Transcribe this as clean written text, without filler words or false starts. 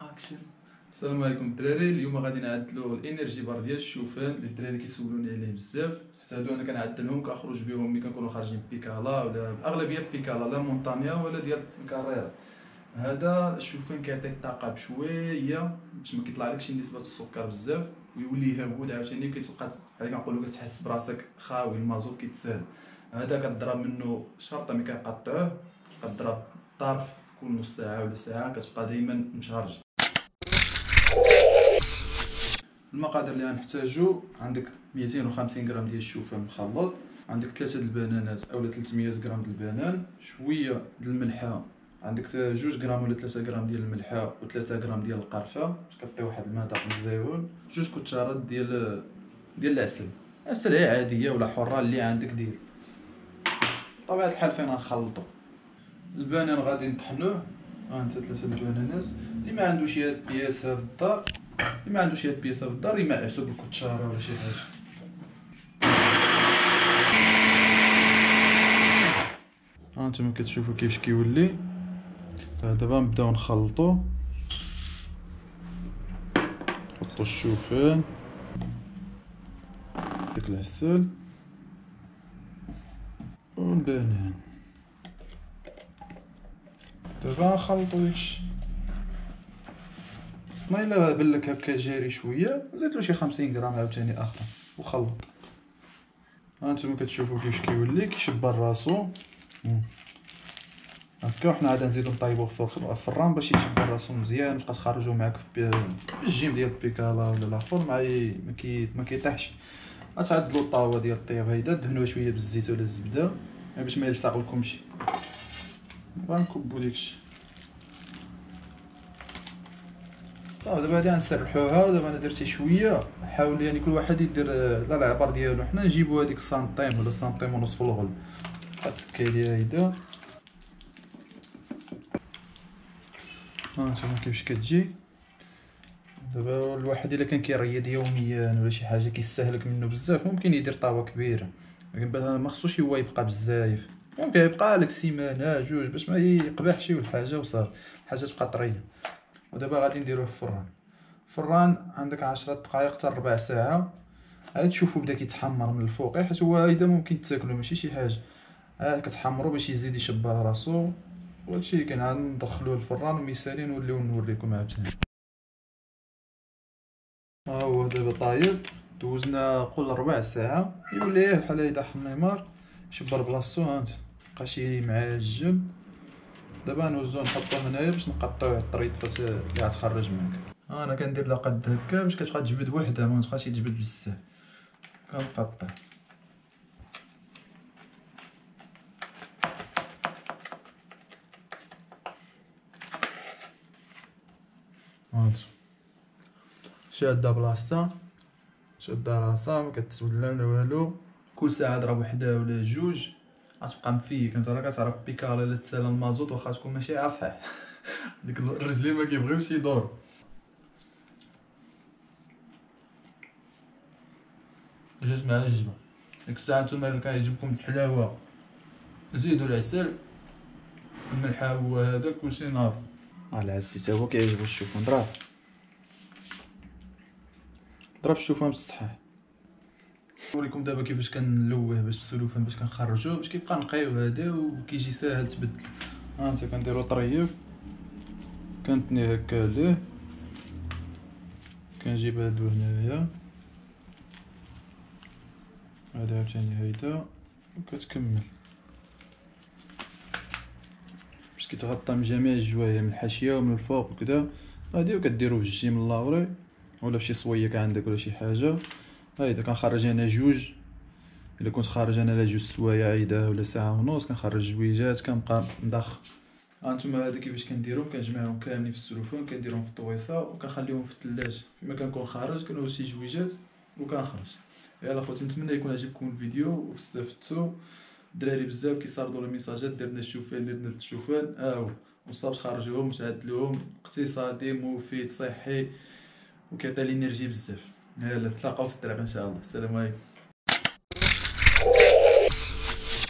اكشن. السلام عليكم الدراري، اليوم غادي نعدلو الانرجي بار ديال الشوفان اللي الدراري كيسولوني عليه بزاف. حتى هادو انا كنعدلهم كنخرج بهم ملي كنكونوا خارجين بيكالا ولا اغلبيه بيكالا لا مونطانيا ولا ديال الكارير. هذا الشوفان كيعطي الطاقه بشويه باش ما كيطلعلكش نسبه السكر بزاف ويولي هبود عاوتاني كتبقى بحال كنقولوا كتحس براسك خاوي المازوت كيتسال. هذا كضرب منه شرطه ملي كنقطعوه كضرب طرف كل نص ساعه ولا ساعه كتبقى دائما مشارج. المقادير اللي غنحتاجو عندك 250 غرام ديال الشوفان مخلط، عندك 3 د البنانات اولا 300 غرام ديال البنان، شويه ديال الملحه، عندك 2 غرام ولا 3 غرام ديال الملحه و3 غرام ديال القرفه باش كطيب واحد المذاق مزيون، 2 كتشارات ديال العسل، عسل هي عاديه ولا حره اللي عندك دير. بطبيعه الحال فين غنخلطو البنان غادي نطحنوه، ها انت 3 البنانات. اللي ما عندوش هاد البياسه في الدار في الدار يمعسو بالكتشاره ولا شي حاجه. ها نتوما كتشوفوا كيفاش كيولي. دابا نبداو نخلطو، نحطو الشوفان داك العسل والبنان. دابا نخلطو داكشي. ما الا بان لك هكا جاري شويه زيدلو شي 50 غرام عاوتاني اخرى وخلط. ها نتوما كتشوفوا كيفاش كيولي كيشبر راسو هكا. وحنا عاد نزيدو نطيبوه في الفران باش يشبر راسو مزيان، تبقى تخرجو معاك في الجيم ديال البيكالا ولا الاخر ما كيطيحش. غتعدلو الطاوه ديال الطياب هيدا، دهنوها شويه بالزيت ولا الزبده باش ما يلصقلكمش. غنكبو داكشي صافي. دابا غادي نسرحوها. دابا انا درت شويه، حاول يعني كل واحد يدير لا العبار ديالو. حنا نجيبو هذيك سنتيم ولا سنتيم ونص في الغل. غتكي ليها هيدا. ها نتوما كيفاش كتجي. دابا الواحد الا كان كيريض يوميا ولا شي حاجه كيستهلك منه بزاف ممكن يدير طاوه كبيره، ولكن ما خصوش هو يبقى بزاف. ممكن يبقى لك سيمانه جوج باش ما يقبحش والحاجه وصافي الحاجه تبقى طريه. ودابا غادي نديروه في الفران عندك 10 دقائق حتى ربع ساعه. عاد تشوفوا بدا كيتحمر من الفوق، حيت هو هيدا ممكن تاكلو ماشي شي حاجه. عاد كتحمرو باش يزيد يشبر راسو. وهادشي اللي كاين. عاد ندخلوه للفران وميسالي نوليو نوريكم عاوتاني. ها هو دابا طايب، دوزنا قول ربع ساعه يولي بحال هيدا حميمار يشبر بلاصتو. هانت مبقاش معجن. دابا نوزو نحطوه هنايا باش نقطعوه الطريطفات اللي غتخرج معاك. انا كندير لاقد هكا باش كتبقى تجبد وحدها، ما تبقاش تجبد بزاف. كنقطع هانت شاده بلاصتها، شاده راسها ما كتولى لا والو. كل ساعه ضرب وحده ولا جوج غتبقى مفيك. انت راه كتعرف بيكالا الا تسالى المازوط واخا تكون ماشي اصحيح ديك الرجلين ما كيبغيوش يدورو. جات مع الجبه. ديك الساعه نتوما الا كيعجبكم الحلاوه زيدوا العسل، الملحه هو هذاك كلشي ناض. العسل حتى هو كيعجبو الشوفان. ضرب الشوفان بالصحيح. نوريكم دابا كيفاش كنلوه باش السلوفان باش كنخرجوه باش كيبقى نقي وهذا وكيجي ساهل تبدل. ها انت كنديرو طريف، كنتني هكا ليه، كنجيب هادو هنايا، هذا عاوتاني هيدا وكتكمل باش كيتغطى من جميع الجوايه من الحاشيه ومن الفوق وكذا. هادي وكديرو في الجيم اللوري ولا فشي صويك عندك ولا شي حاجه. هايدا كنخرج انا جوج، الا كنت خارج انا لا جوج سوايع عيده ولا ساعه ونص كنخرج جويجات كنبقى مضخ. هانتوما هذا كيفاش كنديرهم، كنجمعهم كاملين في السلوفان كنديرهم في الطويصه وكنخليهم في الثلاجه. فيما كنكون خارج كنوز شي جويجات وكنخرج. يلا خوتي نتمنى يكون عجبكم الفيديو واستفدتوا. الدراري بزاف كيصاوبوا لي ميساجات درنا الشوفان هو وصافي تخرجوهم تعدلوهم اقتصادي مفيد صحي وكيعطي الانرجي بزاف. يلا نتلاقاو في الطريق ان شاء الله. السلام عليكم.